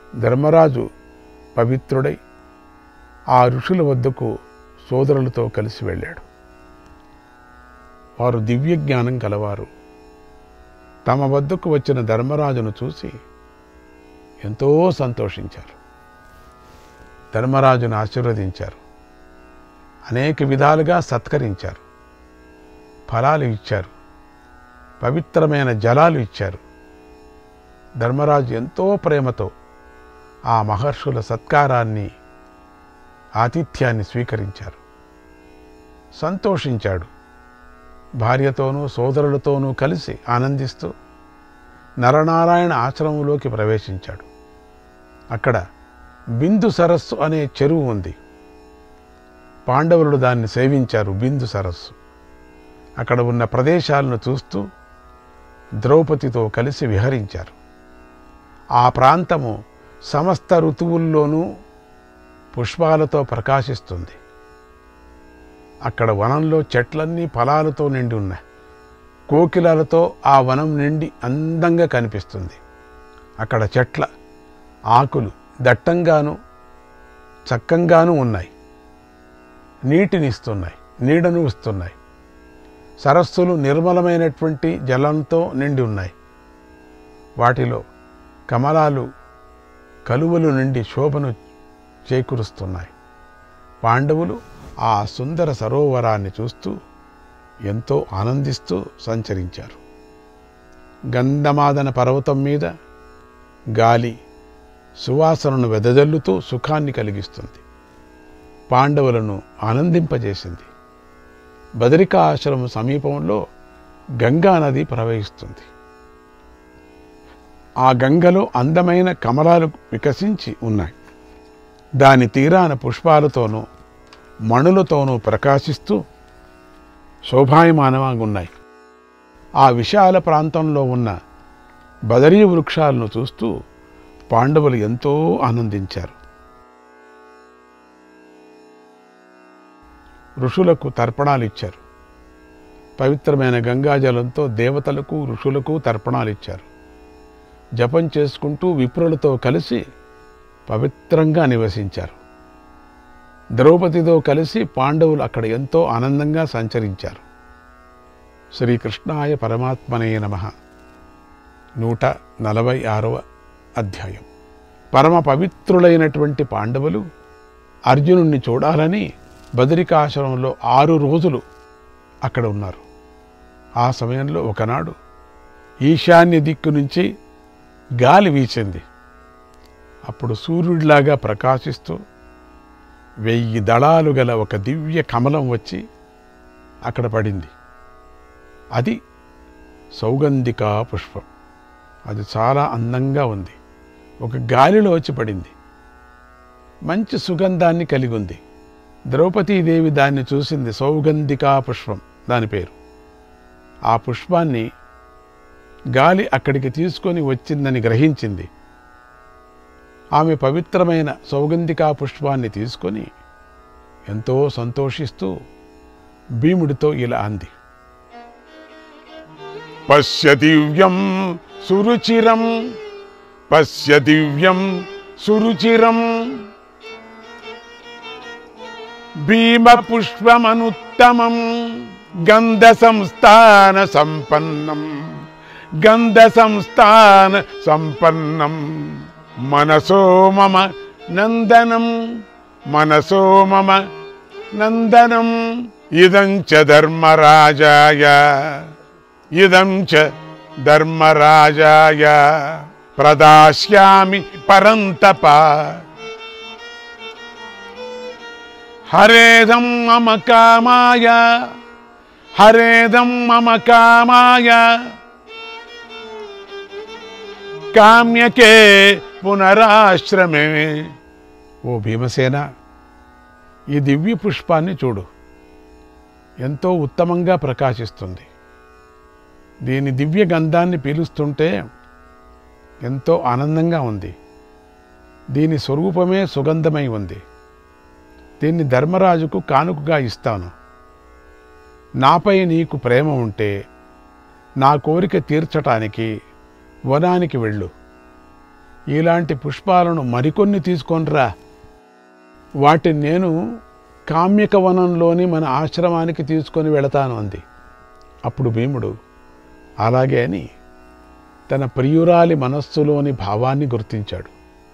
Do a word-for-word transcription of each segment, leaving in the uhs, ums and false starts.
ధర్మరాజు పవిత్రుడై ఆ ఋషుల వద్దకు సోదరులతో కలిసి వెళ్ళాడు. వారు దివ్య జ్ఞానం కలవారు. తమ వద్దకు వచ్చిన ధర్మరాజును చూసి ఎంతో సంతోషించారు. ధర్మరాజును ఆశీర్వదించారు. అనేక విధాలుగా సత్కరించారు. ఫలాలు ఇచ్చారు. పవిత్రమైన జలాలు ఇచ్చారు. ధర్మరాజు ఎంతో ప్రేమతో ఆ మహర్షుల సత్కారాన్ని, ఆతిథ్యాన్ని స్వీకరించారు. సంతోషించాడు. భార్యతోనూ సోదరులతోనూ కలిసి ఆనందిస్తూ నరనారాయణ ఆశ్రమంలోకి ప్రవేశించాడు. అక్కడ బిందు సరస్సు అనే చెరువు ఉంది. పాండవులు దాన్ని సేవించారు. బిందు సరస్సు. అక్కడ ఉన్న ప్రదేశాలను చూస్తూ ద్రౌపదితో కలిసి విహరించారు. ఆ ప్రాంతము సమస్త ఋతువుల్లోనూ పుష్పాలతో ప్రకాశిస్తుంది. అక్కడ వనంలో చెట్లన్నీ ఫలాలతో నిండి ఉన్నాయి. కోకిలలతో ఆ వనం నిండి అందంగా కనిపిస్తుంది. అక్కడ చెట్ల ఆకులు దట్టంగాను చక్కంగాను ఉన్నాయి. నీటిని ఇస్తున్నాయి, నీడను ఇస్తున్నాయి. సరస్సులు నిర్మలమైనటువంటి జలంతో నిండి ఉన్నాయి. వాటిలో కమలాలు కలువలు నిండి శోభను చేకూరుస్తున్నాయి. పాండవులు ఆ సుందర సరోవరాన్ని చూస్తూ ఎంతో ఆనందిస్తూ సంచరించారు. గంధమాదన పర్వతం మీద గాలి సువాసనను వెదజల్లుతూ సుఖాన్ని కలిగిస్తుంది. పాండవులను ఆనందింపజేసింది. బదరికా ఆశ్రమం సమీపంలో గంగా నది ప్రవహిస్తుంది. ఆ గంగలో అందమైన కమలాలు వికసించి ఉన్నాయి. దాని తీరాన పుష్పాలతోనూ మణులతోనూ ప్రకాశిస్తూ శోభాయమానంగా ఉన్నాయి. ఆ విశాల ప్రాంతంలో ఉన్న బదరీ వృక్షాలను చూస్తూ పాండవులు ఎంతో ఆనందించారు. ఋషులకు తర్పణాలు ఇచ్చారు. పవిత్రమైన గంగాజలంతో దేవతలకు ఋషులకు తర్పణాలు ఇచ్చారు. జపం చేసుకుంటూ విప్రులతో కలిసి పవిత్రంగా నివసించారు. ద్రౌపదితో కలిసి పాండవులు అక్కడ ఎంతో ఆనందంగా సంచరించారు. శ్రీకృష్ణాయ పరమాత్మనే నమః. నూట నలభై ఆరవ అధ్యాయం. పరమ పవిత్రులైనటువంటి పాండవులు అర్జునుణ్ణి చూడాలని బదరికాశ్రమంలో ఆరు రోజులు అక్కడ ఉన్నారు. ఆ సమయంలో ఒకనాడు ఈశాన్య దిక్కు నుంచి గాలి వీచింది. అప్పుడు సూర్యుడిలాగా ప్రకాశిస్తూ వెయ్యి దళాలు గల ఒక దివ్య కమలం వచ్చి అక్కడ పడింది. అది సౌగంధికా పుష్పం. అది చాలా అందంగా ఉంది. ఒక గాలిలో వచ్చి పడింది. మంచి సుగంధాన్ని కలిగి ఉంది. ద్రౌపదీదేవి దాన్ని చూసింది. సౌగంధికా పుష్పం దాని పేరు. ఆ పుష్పాన్ని గాలి అక్కడికి తీసుకొని వచ్చిందని గ్రహించింది. ఆమె పవిత్రమైన సౌగంధికా పుష్పాన్ని తీసుకొని ఎంతో సంతోషిస్తూ భీముడితో ఇలా అంది. పశ్య దివ్యం సురుచిరం, పశ్య దివ్యం సురుచిరం, భీమ పుష్పమనుత్తమం, గంధ సంస్థాన సంపన్నం, గంధ సంస్థాన సంపన్నం, మనసో మమ నందనం, మనసో మమ నందనం, ఇదం చ ధర్మరాజాయ, ఇదం చ ధర్మరాజాయ ప్రదాస్యామి పరంతప, హరేదం మమ కామాయ, హరేదం మమ కామాయ, కామ్యకే పునరాశ్రమే. ఓ భీమసేన, ఈ దివ్య పుష్పాన్ని చూడు. ఎంతో ఉత్తమంగా ప్రకాశిస్తుంది. దీని దివ్య గంధాన్ని పీలుస్తుంటే ఎంతో ఆనందంగా ఉంది. దీని స్వరూపమే సుగంధమై ఉంది. దీన్ని ధర్మరాజుకు కానుకగా ఇస్తాను. నాపై నీకు ప్రేమ ఉంటే నా కోరిక తీర్చటానికి వనానికి వెళ్ళు. ఇలాంటి పుష్పాలను మరికొన్ని తీసుకొనిరా, వాటిని నేను కామ్యక వనంలోని మన ఆశ్రమానికి తీసుకొని వెళతాను అంది. అప్పుడు భీముడు అలాగే అని తన ప్రియురాలి మనస్సులోని భావాన్ని గుర్తించాడు.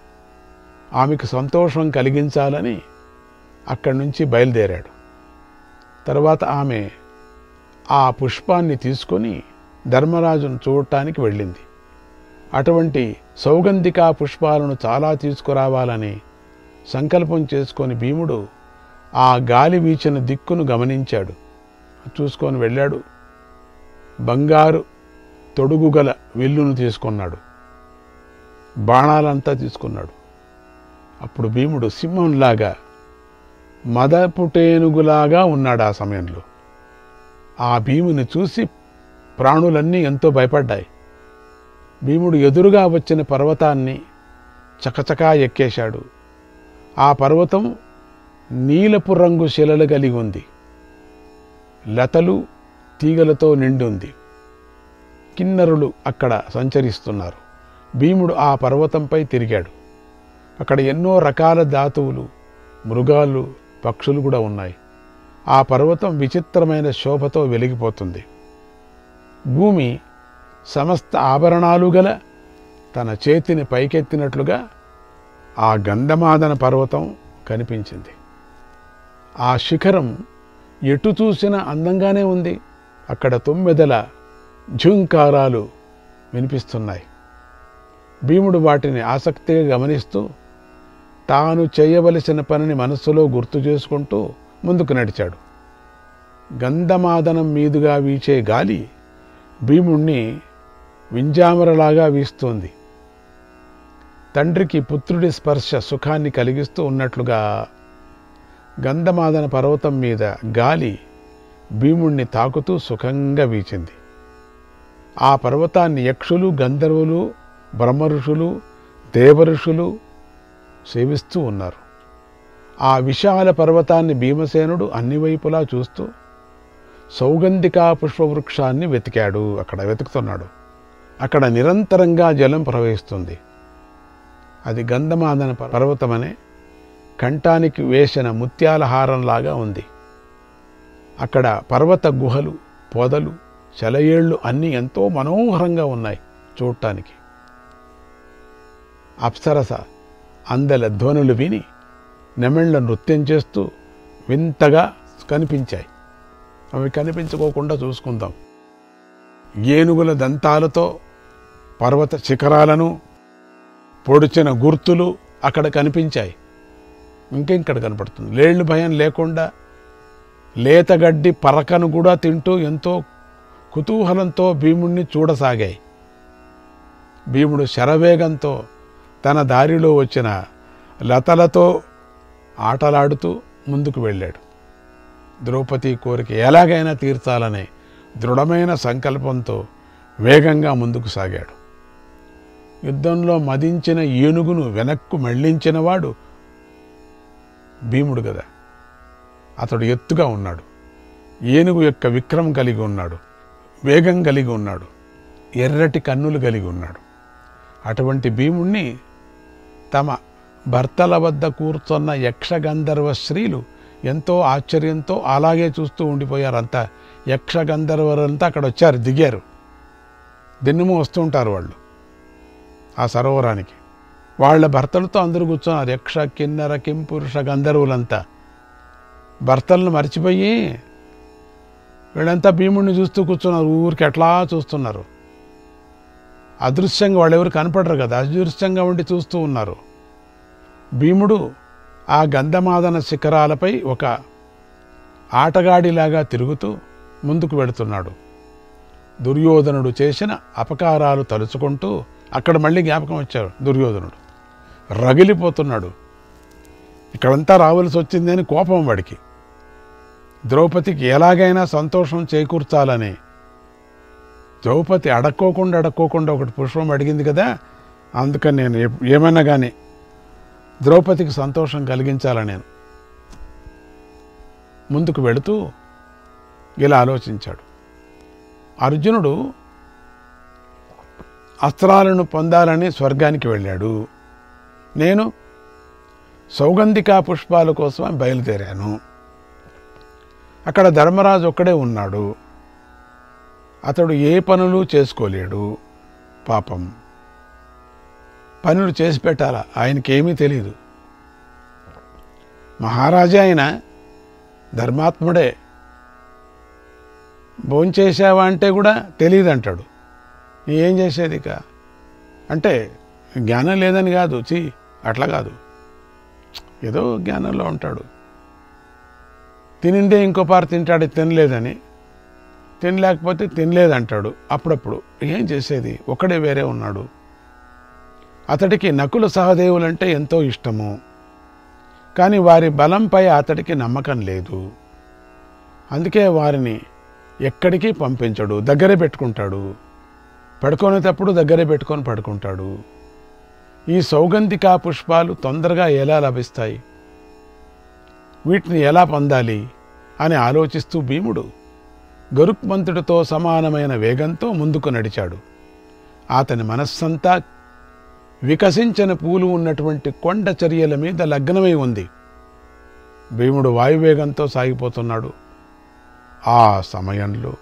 ఆమెకు సంతోషం కలిగించాలని అక్కడి నుంచి బయలుదేరాడు. తర్వాత ఆమె ఆ పుష్పాన్ని తీసుకొని ధర్మరాజును చూడటానికి వెళ్ళింది. అటువంటి సౌగంధికా పుష్పాలను చాలా తీసుకురావాలని సంకల్పం చేసుకొని భీముడు ఆ గాలి వీచిన దిక్కును గమనించాడు. చూసుకొని వెళ్ళాడు. బంగారు తొడుగుగల విల్లును తీసుకున్నాడు. బాణాలంతా తీసుకున్నాడు. అప్పుడు భీముడు సింహంలాగా మదపుటేనుగులాగా ఉన్నాడు. ఆ సమయంలో ఆ భీముని చూసి ప్రాణులన్నీ ఎంతో భయపడ్డాయి. భీముడు ఎదురుగా వచ్చిన పర్వతాన్ని చకచకా ఎక్కేశాడు. ఆ పర్వతం నీలపు రంగు శిలలు కలిగి ఉంది. లతలు తీగలతో నిండి ఉంది. కిన్నరులు అక్కడ సంచరిస్తున్నారు. భీముడు ఆ పర్వతంపై తిరిగాడు. అక్కడ ఎన్నో రకాల ధాతువులు, మృగాలు, పక్షులు కూడా ఉన్నాయి. ఆ పర్వతం విచిత్రమైన శోభతో వెలిగిపోతుంది. భూమి సమస్త ఆభరణాలు గల తన చేతిని పైకెత్తినట్లుగా ఆ గంధమాదన పర్వతం కనిపించింది. ఆ శిఖరం ఎటు చూసినా అందంగానే ఉంది. అక్కడ తొమ్మిదల ఝుంకారాలు వినిపిస్తున్నాయి. భీముడు వాటిని ఆసక్తిగా గమనిస్తూ తాను చేయవలసిన పనిని మనస్సులో గుర్తు చేసుకుంటూ ముందుకు నడిచాడు. గంధమాదనం మీదుగా వీచే గాలి భీముణ్ణి వింజామరలాగా వీస్తోంది. తండ్రికి పుత్రుడి స్పర్శ సుఖాన్ని కలిగిస్తూ ఉన్నట్లుగా గంధమాదన పర్వతం మీద గాలి భీముణ్ణి తాకుతూ సుఖంగా వీచింది. ఆ పర్వతాన్ని యక్షులు, గంధర్వులు, బ్రహ్మఋషులు, దేవఋషులు సేవిస్తూ ఉన్నారు. ఆ విశాల పర్వతాన్ని భీమసేనుడు అన్ని వైపులా చూస్తూ సౌగంధికా పుష్పవృక్షాన్ని వెతికాడు. అక్కడ వెతుకుతున్నాడు. అక్కడ నిరంతరంగా జలం ప్రవహిస్తుంది. అది గంధమాదన పర్వతమనే కంఠానికి వేసిన ముత్యాల హారంలాగా ఉంది. అక్కడ పర్వత గుహలు, పొదలు, సెలయేళ్లు అన్నీ ఎంతో మనోహరంగా ఉన్నాయి చూడటానికి. అప్సరస అందల ధ్వనులు విని నెమళ్ళ నృత్యం చేస్తూ వింతగా కనిపించాయి. అవి కనిపించుకోకుండా చూసుకుందాం. ఏనుగుల దంతాలతో పర్వత శిఖరాలను పొడిచిన గుర్తులు అక్కడ కనిపించాయి. ఇంకెక్కడ కనపడుతుంది. లేళ్లు భయం లేకుండా లేతగడ్డి పరకను కూడా తింటూ ఎంతో కుతూహలంతో భీముణ్ణి చూడసాగాయి. భీముడు శరవేగంతో తన దారిలో వచ్చిన లతలతో ఆటలాడుతూ ముందుకు వెళ్ళాడు. ద్రౌపది కోరిక ఎలాగైనా తీర్చాలనే దృఢమైన సంకల్పంతో వేగంగా ముందుకు సాగాడు. యుద్ధంలో మదించిన ఏనుగును వెనక్కు మళ్లించినవాడు భీముడు కదా. అతడు ఎత్తుగా ఉన్నాడు. ఏనుగు యొక్క విక్రమం కలిగి ఉన్నాడు. వేగం కలిగి ఉన్నాడు. ఎర్రటి కన్నులు కలిగి ఉన్నాడు. అటువంటి భీముణ్ణి తమ భర్తల వద్ద కూర్చున్న యక్షగంధర్వ స్త్రీలు ఎంతో ఆశ్చర్యంతో అలాగే చూస్తూ ఉండిపోయారంతా. యక్షగంధర్వరంతా అక్కడ వచ్చారు, దిగారు. దిన్నము వస్తూ ఉంటారు వాళ్ళు ఆ సరోవరానికి. వాళ్ళ భర్తలతో అందరూ కూర్చున్నారు. యక్ష, కిన్నెర, కింపురుష గంధర్వులంతా భర్తలను మర్చిపోయి వీళ్ళంతా భీముడిని చూస్తూ కూర్చున్నారు. ఊరికి ఎట్లా చూస్తున్నారు. అదృశ్యంగా వాళ్ళెవరు కనపడరు కదా, అదృశ్యంగా ఉండి చూస్తూ ఉన్నారు. భీముడు ఆ గంధమాదన శిఖరాలపై ఒక ఆటగాడిలాగా తిరుగుతూ ముందుకు వెడుతున్నాడు. దుర్యోధనుడు చేసిన అపకారాలు తలుచుకుంటూ అక్కడ మళ్ళీ జ్ఞాపకం వచ్చాడు. దుర్యోధనుడు రగిలిపోతున్నాడు. ఇక్కడంతా రావాల్సి వచ్చిందని కోపం వాడికి. ద్రౌపదికి ఎలాగైనా సంతోషం చేకూర్చాలని ద్రౌపది అడక్కోకుండా అడక్కోకుండా ఒకటి పుష్పం అడిగింది కదా, అందుకని నేను ఏమైనా కానీ ద్రౌపదికి సంతోషం కలిగించాలని నేను ముందుకు వెళుతూ ఇలా ఆలోచించాడు. అర్జునుడు అస్త్రాలను పొందాలని స్వర్గానికి వెళ్ళాడు. నేను సౌగంధికా పుష్పాల కోసం బయలుదేరాను. అక్కడ ధర్మరాజు ఒక్కడే ఉన్నాడు. అతడు ఏ పనులు చేసుకోలేడు. పాపం పనులు చేసి పెట్టాలా, ఆయనకేమీ తెలియదు. మహారాజా ఆయన ధర్మాత్ముడే. భోంచేసావా అంటే కూడా తెలియదు అంటాడు. ఏం చేసేది ఇక అంటే జ్ఞానం లేదని కాదు, చీ అట్లా కాదు, ఏదో జ్ఞానంలో ఉంటాడు. తినిందే ఇంకో పారు తింటాడు తినలేదని, తినలేకపోతే తినలేదంటాడు. అప్పుడప్పుడు ఏం చేసేది, ఒకడే వేరే ఉన్నాడు. అతడికి నకుల సహదేవులంటే ఎంతో ఇష్టము. కానీ వారి బలంపై అతడికి నమ్మకం లేదు. అందుకే వారిని ఎక్కడికి పంపించడు, దగ్గరే పెట్టుకుంటాడు. పడుకునేటప్పుడు దగ్గరే పెట్టుకొని పడుకుంటాడు. ఈ సౌగంధికా పుష్పాలు తొందరగా ఎలా లభిస్తాయి, వీటిని ఎలా పొందాలి అని ఆలోచిస్తూ భీముడు గరుత్మంతుడితో సమానమైన వేగంతో ముందుకు నడిచాడు. అతని మనస్సంతా వికసించిన పూలు ఉన్నటువంటి కొండ చర్యల మీద లగ్నమై ఉంది. భీముడు వాయువేగంతో సాగిపోతున్నాడు. ఆ సమయంలో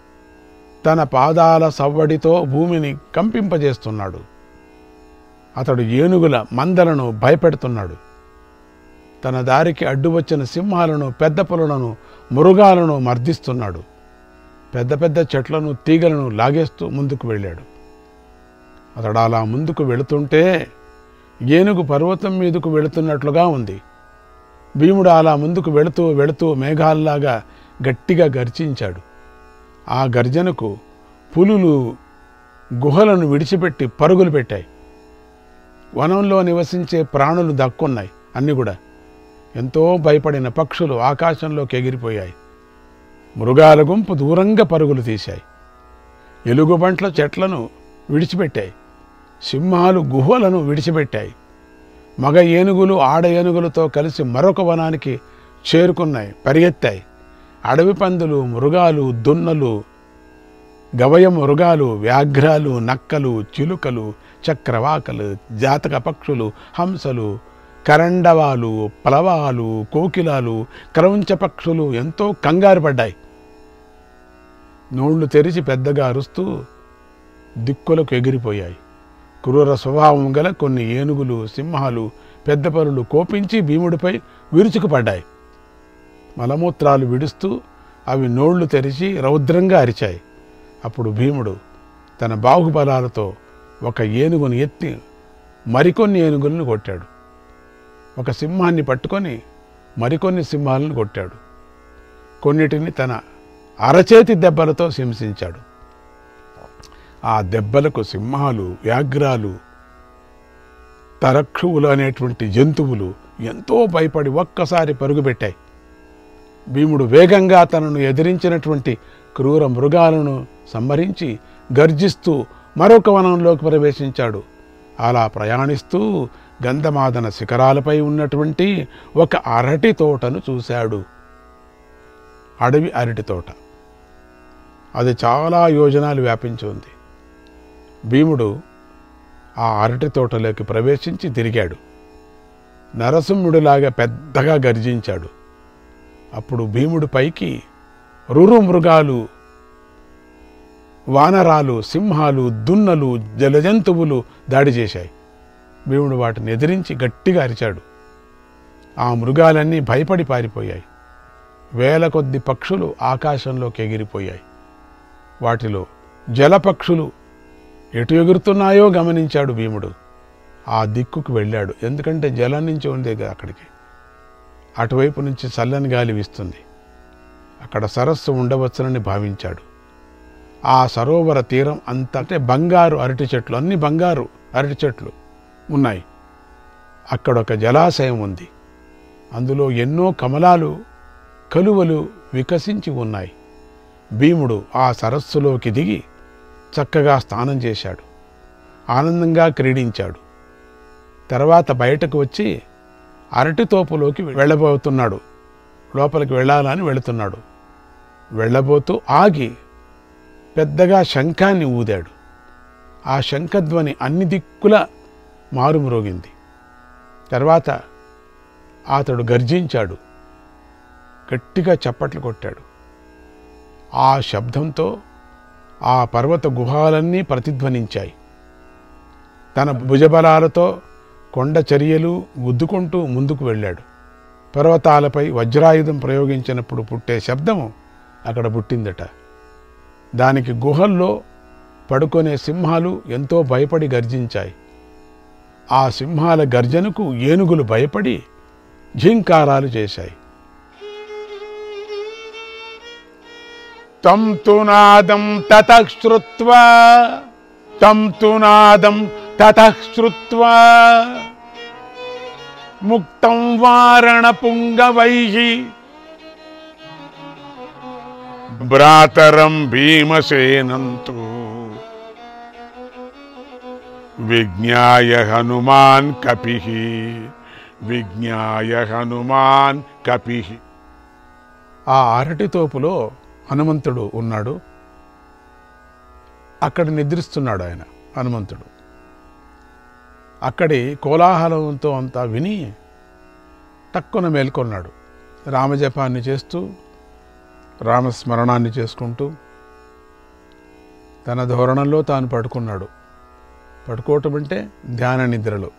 తన పాదాల సవ్వడితో భూమిని కంపింపజేస్తున్నాడు. అతడు ఏనుగుల మందలను భయపెడుతున్నాడు. తన దారికి అడ్డు వచ్చిన సింహాలను, పెద్ద పులులను, మృగాలను మర్దిస్తున్నాడు. పెద్ద పెద్ద చెట్లను, తీగలను లాగేస్తూ ముందుకు వెళ్ళాడు. అతడు అలా ముందుకు వెళుతుంటే ఏనుగు పర్వతం మీదకు వెళుతున్నట్లుగా ఉంది. భీముడు అలా ముందుకు వెళుతూ వెళుతూ మేఘాల్లాగా గట్టిగా గర్జించాడు. ఆ గర్జనకు పులులు గుహలను విడిచిపెట్టి పరుగులు పెట్టాయి. వనంలో నివసించే ప్రాణులు దక్కున్నాయి. అన్నీ కూడా ఎంతో భయపడిన పక్షులు ఆకాశంలోకి ఎగిరిపోయాయి. మృగాల గుంపు దూరంగా పరుగులు తీశాయి. ఎలుగుబంట్ల చెట్లను విడిచిపెట్టాయి. సింహాలు గుహలను విడిచిపెట్టాయి. మగ ఏనుగులు ఆడ ఏనుగులతో కలిసి మరొక వనానికి చేరుకున్నాయి, పరిగెత్తాయి. అడవి పందులు, మృగాలు, దున్నలు, గవయ మృగాలు, వ్యాఘ్రాలు, నక్కలు, చిలుకలు, చక్రవాకలు, జాతక పక్షులు, హంసలు, కరండవాలు, ప్లవాలు, కోకిలాలు, క్రౌంచ పక్షులు ఎంతో కంగారు పడ్డాయి. నోళ్లు తెరిచి పెద్దగా అరుస్తూ దిక్కులకు ఎగిరిపోయాయి. క్రూర స్వభావం గల కొన్ని ఏనుగులు, సింహాలు, పెద్ద పరులు కోపించి భీముడిపై విరుచుకుపడ్డాయి. మలమూత్రాలు విడుస్తూ అవి నోళ్లు తెరిచి రౌద్రంగా అరిచాయి. అప్పుడు భీముడు తన బాహుబలాలతో ఒక ఏనుగును ఎత్తి మరికొన్ని ఏనుగులను కొట్టాడు. ఒక సింహాన్ని పట్టుకొని మరికొన్ని సింహాలను కొట్టాడు. కొన్నిటిని తన అరచేతి దెబ్బలతో హింసించాడు. ఆ దెబ్బలకు సింహాలు, వ్యాఘ్రాలు, తరక్షువులు అనేటువంటి జంతువులు ఎంతో భయపడి ఒక్కసారి పరుగుపెట్టాయి. భీముడు వేగంగా తనను ఎదిరించినటువంటి క్రూర మృగాలను సంహరించి గర్జిస్తూ మరొక వనంలోకి ప్రవేశించాడు. అలా ప్రయాణిస్తూ గంధమాదన శిఖరాలపై ఉన్నటువంటి ఒక అరటి తోటను చూశాడు. అడవి అరటి తోట. అది చాలా యోజనాలు వ్యాపించి ఉంది. భీముడు ఆ అరటి తోటలోకి ప్రవేశించి తిరిగాడు. నరసింహుడిలాగా పెద్దగా గర్జించాడు. అప్పుడు భీముడి పైకి రురు మృగాలు, వానరాలు, సింహాలు, దున్నలు, జలజంతువులు దాడి చేశాయి. భీముడు వాటిని ఎదిరించి గట్టిగా అరిచాడు. ఆ మృగాలన్నీ భయపడి పారిపోయాయి. వేల కొద్ది పక్షులు ఆకాశంలోకి ఎగిరిపోయాయి. వాటిలో జలపక్షులు ఎటు ఎగురుతున్నాయో గమనించాడు భీముడు. ఆ దిక్కుకు వెళ్ళాడు. ఎందుకంటే జలం నుంచి ఉంది అక్కడికి. అటువైపు నుంచి చల్లని గాలి వీస్తుంది. అక్కడ సరస్సు ఉండవచ్చునని భావించాడు. ఆ సరోవర తీరం అంతా అంటే బంగారు అరటి చెట్లు, అన్ని బంగారు అరటి చెట్లు ఉన్నాయి. అక్కడ ఒక జలాశయం ఉంది. అందులో ఎన్నో కమలాలు, కలువలు వికసించి ఉన్నాయి. భీముడు ఆ సరస్సులోకి దిగి చక్కగా స్నానం చేశాడు. ఆనందంగా క్రీడించాడు. తర్వాత బయటకు వచ్చి అరటి తోపులోకి వెళ్ళబోతున్నాడు. లోపలికి వెళ్ళాలని వెళుతున్నాడు. వెళ్ళబోతూ ఆగి పెద్దగా శంఖాన్ని ఊదాడు. ఆ శంఖధ్వని అన్ని దిక్కుల మారుమ్రోగింది. తర్వాత అతడు గర్జించాడు, గట్టిగా చప్పట్లు కొట్టాడు. ఆ శబ్దంతో ఆ పర్వత గుహాలన్నీ ప్రతిధ్వనించాయి. తన భుజబలాలతో కొండ చర్యలు గుద్దుకుంటూ ముందుకు వెళ్ళాడు. పర్వతాలపై వజ్రాయుధం ప్రయోగించినప్పుడు పుట్టే శబ్దము అక్కడ పుట్టిందట. దానికి గుహల్లో పడుకునే సింహాలు ఎంతో భయపడి గర్జించాయి. ఆ సింహాల గర్జనకు ఏనుగులు భయపడి ఝింకారాలు చేశాయి. తం తు నాదం తతః శ్రుత్వా తం తు నాదం తతః శ్రుత్వా ముక్తం వారణ పుంగవైః భ్రాతరం భీమసేనంతు విజ్ఞాయ హనుమాన్ కపిః విజ్ఞాయ హనుమాన్ కపిః. ఆ అరటి తోపులో హనుమంతుడు ఉన్నాడు. అక్కడ నిద్రిస్తున్నాడు ఆయన హనుమంతుడు. అక్కడి కోలాహలంతో అంతా విని టక్కున మేల్కొన్నాడు. రామజపాన్ని చేస్తూ రామస్మరణాన్ని చేసుకుంటూ తన ధోరణంలో తాను పడుకున్నాడు. పడుకోవటం అంటే ధ్యాన నిద్రలో.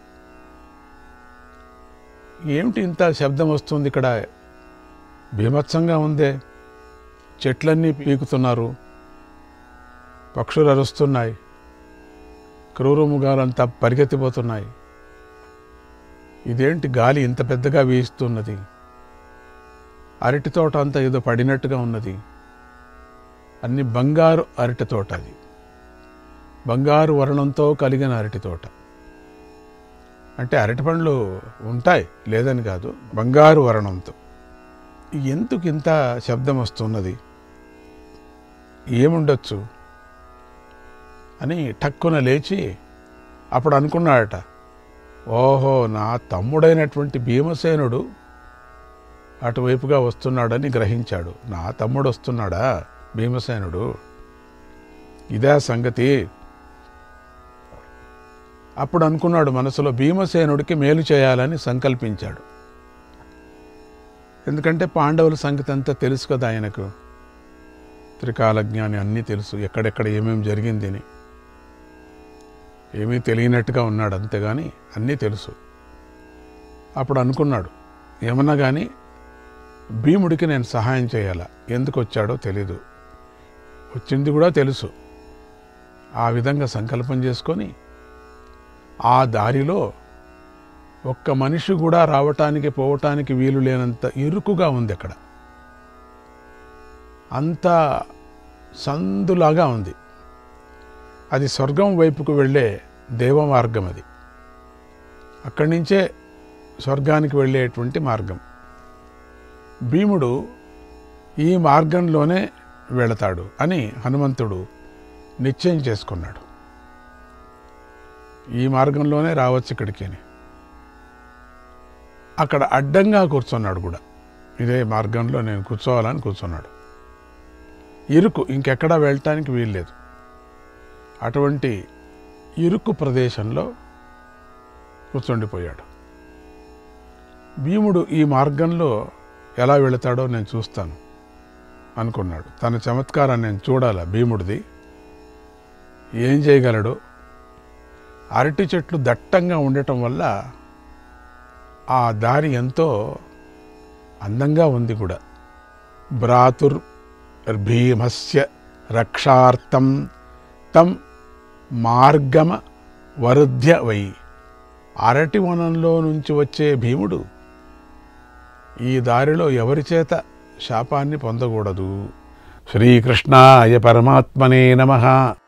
ఏమిటి ఇంత శబ్దం వస్తుంది ఇక్కడ, బీభత్సంగా ఉందే, చెట్లన్నీ పీకుతున్నారు, పక్షులు అరుస్తున్నాయి, క్రూరముగాలంతా పరిగెత్తిపోతున్నాయి, ఇదేంటి గాలి ఇంత పెద్దగా వీస్తున్నది, అరటి తోట అంతా ఏదో పడినట్టుగా ఉన్నది, అన్ని బంగారు అరటి తోట, అది బంగారు వర్ణంతో కలిగిన అరటి తోట. అంటే అరటి పండ్లు ఉంటాయి లేదని కాదు, బంగారు వర్ణంతో. ఎందుకు ఇంత శబ్దం వస్తున్నది, ఏముండొచ్చు అని టక్కున లేచి అప్పుడు అనుకున్నాడట, ఓహో నా తమ్ముడైనటువంటి భీమసేనుడు అటువైపుగా వస్తున్నాడని గ్రహించాడు. నా తమ్ముడు వస్తున్నాడా భీమసేనుడు, ఇదే సంగతి. అప్పుడు అనుకున్నాడు మనసులో, భీమసేనుడికి మేలు చేయాలని సంకల్పించాడు. ఎందుకంటే పాండవుల సంగతి అంతా తెలుసు కదా ఆయనకు, త్రికాలజ్ఞాని, అన్నీ తెలుసు, ఎక్కడెక్కడ ఏమేమి జరిగిందని. ఏమీ తెలియనట్టుగా ఉన్నాడు అంతేగాని అన్నీ తెలుసు. అప్పుడు అనుకున్నాడు, ఏమన్నా కానీ భీముడికి నేను సహాయం చేయాలా, ఎందుకు వచ్చాడో తెలీదు, వచ్చింది కూడా తెలుసు. ఆ విధంగా సంకల్పం చేసుకొని ఆ దారిలో ఒక్క మనిషి కూడా రావటానికి పోవటానికి వీలు లేనంత ఇరుకుగా ఉంది. అక్కడ అంత సందులాగా ఉంది. అది స్వర్గం వైపుకు వెళ్ళే దేవ మార్గం. అది అక్కడి నుంచే స్వర్గానికి వెళ్ళేటువంటి మార్గం. భీముడు ఈ మార్గంలోనే వెళతాడు అని హనుమంతుడు నిశ్చయం చేసుకున్నాడు. ఈ మార్గంలోనే రావచ్చు ఇక్కడికి అని. అక్కడ అడ్డంగా కూర్చున్నాడు కూడా, ఇదే మార్గంలో నేను కూర్చోవాలని కూర్చున్నాడు. ఇరుకు, ఇంకెక్కడా వెళ్ళటానికి వీల్లేదు. అటువంటి ఇరుకు ప్రదేశంలో కూర్చుండిపోయాడు. భీముడు ఈ మార్గంలో ఎలా వెళతాడో నేను చూస్తాను అనుకున్నాడు. తన చమత్కారాన్ని నేను చూడాలా భీముడిది, ఏం చేయగలడు. అరటి చెట్లు దట్టంగా ఉండటం వల్ల ఆ దారి ఎంతో అందంగా ఉంది కూడా. భ్రాతుర్ భీమస్య రక్షార్థం తం మార్గమ వరుధ్య వై. అరటి వనంలో నుంచి వచ్చే భీముడు ఈ దారిలో ఎవరి చేత శాపాన్ని పొందకూడదు. శ్రీకృష్ణాయ పరమాత్మనే నమః.